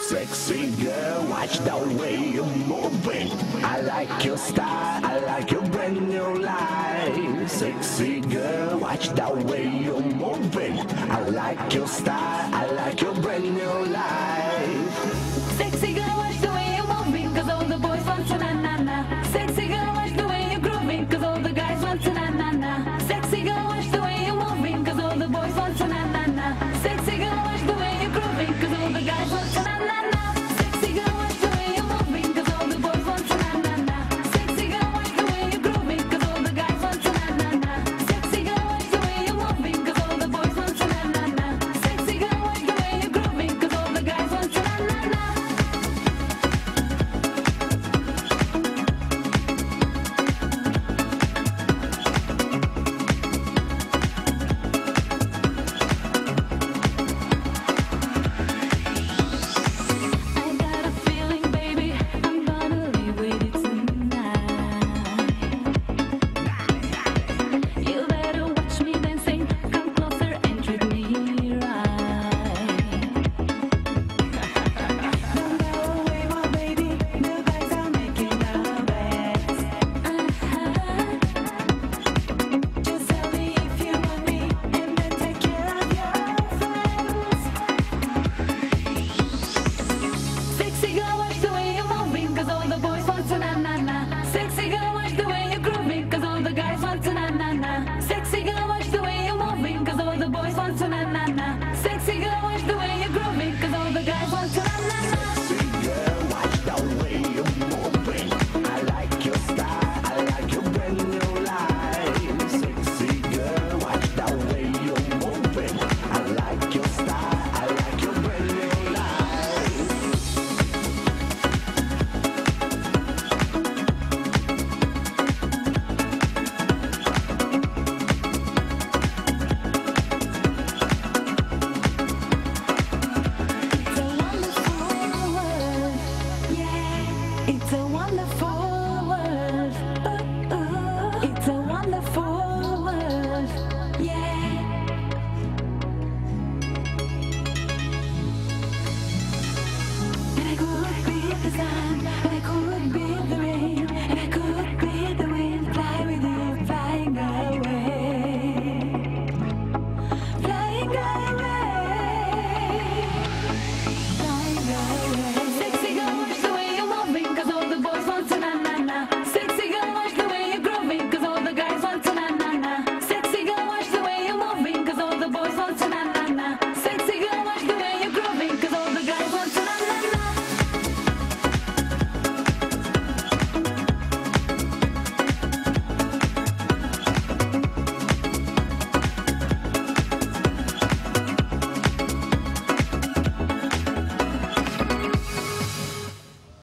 Sexy girl, watch the way you're moving. I like your style, I like your brand new life. Sexy girl, watch the way you're moving. I like your style, I like your brand new life. Sexy girl, watch the way you're moving, cause all the boys want to na-na-na. Sexy girl, watch the way you're grooving, cause all the guys want to na-na-na. Sexy girl, watch the way you're moving, cause all the boys want to na-na-na. Sexy girl, watch the way you're grooving, cause all the guys want to na-na-na. Sexy girl, watch the way you're moving, cause all the boys want to na-na-na. Sexy girl, watch the way you're grooving, cause all the guys want to na-na-na. Sexy girl, watch the way you're moving, cause all the boys want to na-na-na. Sexy girl, watch the way you're grooving, cause all the guys want to na-na-na. I got a feeling, baby, I'm gonna leave with you tonight. You better watch me dancing, come closer and treat me right. Don't go away, my baby, the guys are making our beds. Just tell me if you want me, and then take care of your friends. Sexy girl, watch the way you're moving, cause all the boys want to na-na-na. Sexy girl, watch the way you're grooving, cause all the guys want to na-na-na. Sexy girl, watch the way you're moving, cause all the boys want to na-na-na. Sexy girl, watch the way you're grooving, cause all the guys want to na-na-na. Sexy girl, watch the way you're moving. I like your style, I like your brand new life. Sexy girl, watch the way you're moving. I like your style, I like your brand new life. It's a wonderful world, yeah. It's a wonderful world, yeah. And I could be the sun, and I could be the rain, and I could be the wind, fly with you, flying away, flying away, flying away.